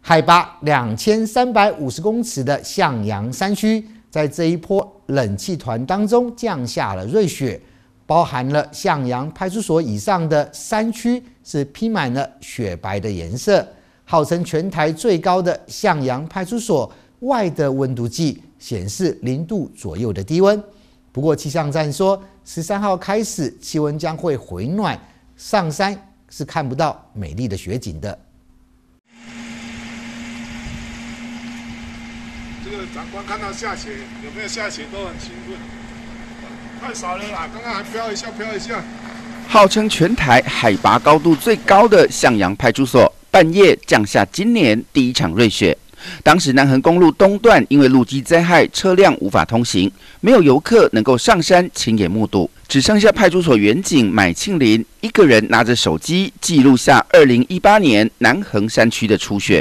海拔2350公尺的向阳山区，在这一波冷气团当中降下了瑞雪，包含了向阳派出所以上的山区是披满了雪白的颜色。号称全台最高的向阳派出所外的温度计显示0度左右的低温。不过气象站说，13号开始气温将会回暖，上山是看不到美丽的雪景的。 这个长官看到下雪，有没有下雪都很兴奋。太少了啦，刚刚还飘一下飘一下。 号称全台海拔高度最高的向阳派出所，半夜降下今年第一场瑞雪。当时南横公路东段因为路基灾害，车辆无法通行，没有游客能够上山亲眼目睹，只剩下派出所员警买庆林一个人拿着手机记录下2018年南横山区的初雪。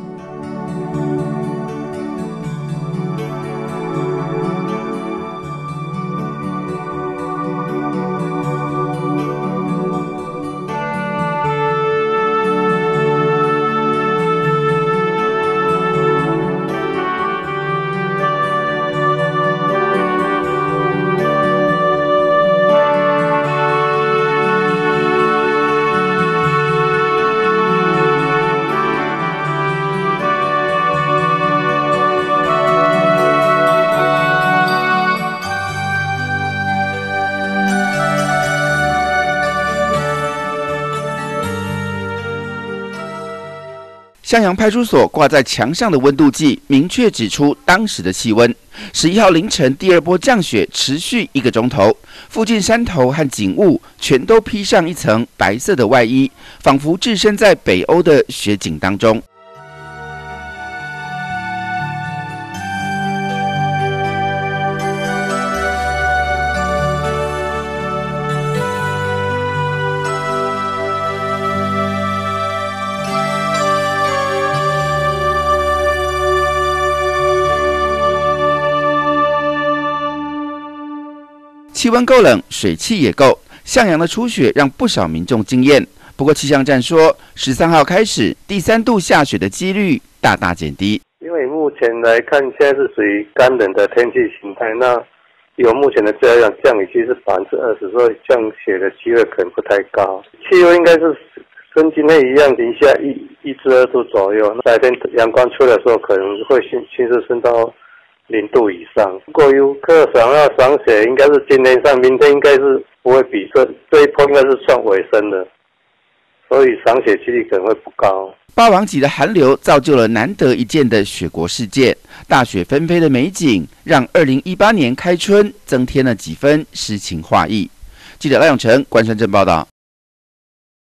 向阳派出所挂在墙上的温度计明确指出当时的气温。11号凌晨第二波降雪持续1个钟头，附近山头和景物全都披上一层白色的外衣，仿佛置身在北欧的雪景当中。气温够冷，水汽也够，向阳的初雪让不少民众惊艳。不过气象站说，13号开始第3度下雪的几率大大减低。 因为目前来看，现在是属于干冷的天气形态，那有目前的资料降雨区是20%，所以降雪的机会可能不太高。气温应该是跟今天一样，零下1至2度左右。白天阳光出来的时候，可能会迅速升到0度以上。如果游客想要赏雪，应该是今天上，明天应该是不会比这一波应该是算尾声的，所以赏雪几率可能会不高。 霸王级的寒流造就了难得一见的雪国世界，大雪纷飞的美景让2018年开春增添了几分诗情画意。记者赖永成、关山镇报道。